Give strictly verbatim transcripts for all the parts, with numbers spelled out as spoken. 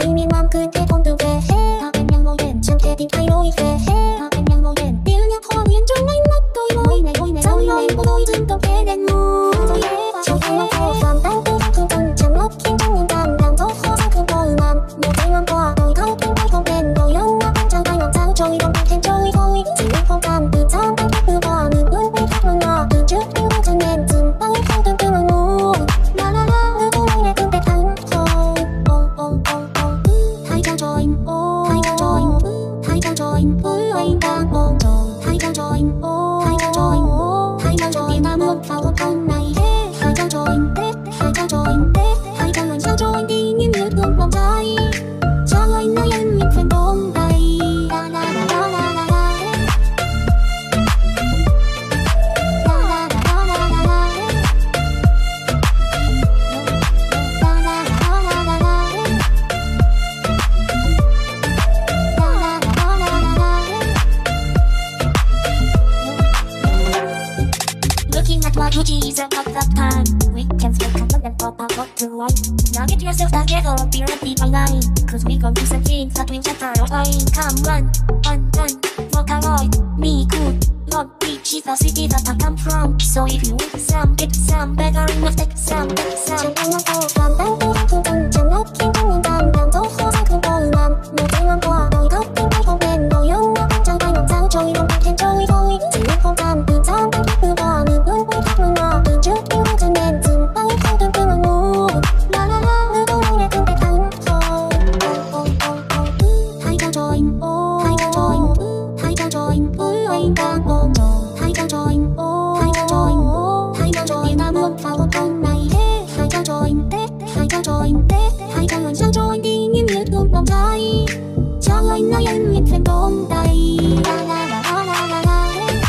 tuy miên man cứ thế thôn từ về ta bên nhau ngồi đèn chẳng thể tìm thay đổi về ta bên nhau ngồi đèn yêu nhạc hoa nguyên trong ánh mắt tôi ngồi này ngồi này ngồi này của tôi dưng tập thế đèn mù cho em mang theo phàm tăng tư thương cần chẳng lót khiến trong những đàn đang tốt khó sang thương tôi màn một tay ngang qua tôi thâu tiếng tay không đèn tôi yêu nhạc trong tay ngàn sao trôi đông thêm trôi thôi chỉ biết không tàn từ gian tay thắt từ bò nửa bước quay thắt ngang ngà từ trước yêu chân đèn dừng bao không tương tương ngu la la la ngư tôi nghe tương tệ thắng thôi ô ô ô ô thay cho cho anh ô thay cho cho anh thay cho cho anh với anh đang ôm thay cho cho anh ô thay cho cho anh ô thay cho cho anh ta muốn vào hôn thân này thay cho cho anh tết thay cho cho anh tết thay cho anh sao cho anh đi nghiêm như thương vòng tay cho anh nói em mình phải bông tay la la la la la la la Looking at what Gucci is at that time, we can spend time and pop out what to like. Now get yourself together and be ready by nine, cause we gon' do some things that we just are fine. Come run, run, run, Vocaloid, me good. Long Beach is the city that I come from, so if you want some, get some, better enough, take some, take some. Chẳng anh ngang phàm đang tư thương cần chẳng lót khiến trong những đàn đang tốt khó sang thương tôi màn một tay ngang qua tôi thóc tiếng tay không đèn tôi yêu nhạc trong tay ngàn sao trôi đông thêm trôi thôi chỉ biết không tàn từ gian tay thắt từ bò nửa bước quay thắt ngang ngà từ trước yêu chân đèn dừng bao không tương tương ngu la la la ngư tôi nghe tương tệ thắng thôi ô ô ô ô thay cho cho anh ô thay cho cho anh thay cho cho anh với anh đang ôm thay cho cho anh ô thay cho cho anh ô thay cho cho anh ta muốn vào hôn thân này thay cho cho anh tết thay cho cho anh tết thay cho anh sao cho anh đi nghiêm như thương vòng tay cho anh nói em nhìn phèn bông tay la la la la la la la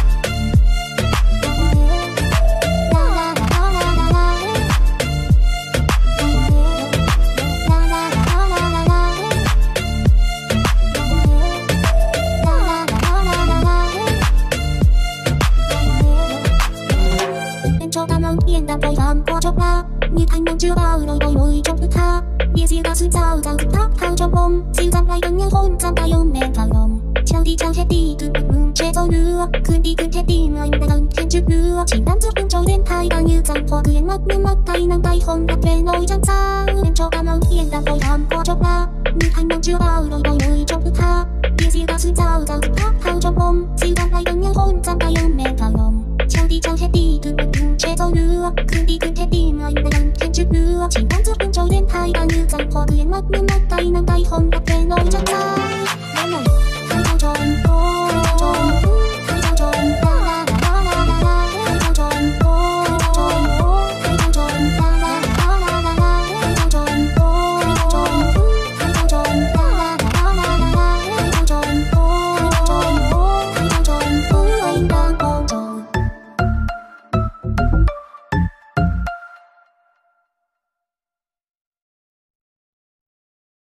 cho ta mang yên đạm vội vàng qua chốc la như thanh đang chưa bao đôi đôi môi trong thức tha bia rượu ta xuyên sao rằng thức thác thao trong ôm siêu dặm lại gần nhau hôn giam tay ôm em vào lòng trao đi trao hết đi từ một mừng che dâu nữaคืนđiคืนhết đi anh đã gần thêm chút nữa chỉ đám trước bên trâu đến thay đang như rằng hoa cười mắt nước mắt tay nắm tay không đặt về nỗi trăng xa em cho ta mang yên đạm vội vàng qua chốc la như thanh đang chưa bao đôi đôi môi trong thức tha bia rượu ta xuyên sao rằng thức thác thao trong ôm siêu dặm lại gần nhau hôn giam tay ôm em vào lòng trao đi trao hết đi từ một mừng che dâu nữaคืนđiคืนhết đi anh đã gần thêm chút nữa chỉ đám trước bên trâu đến thay đang như rằng hoa cười mắt nước mắt tay nắm tay không đặt về nỗi trăng xa.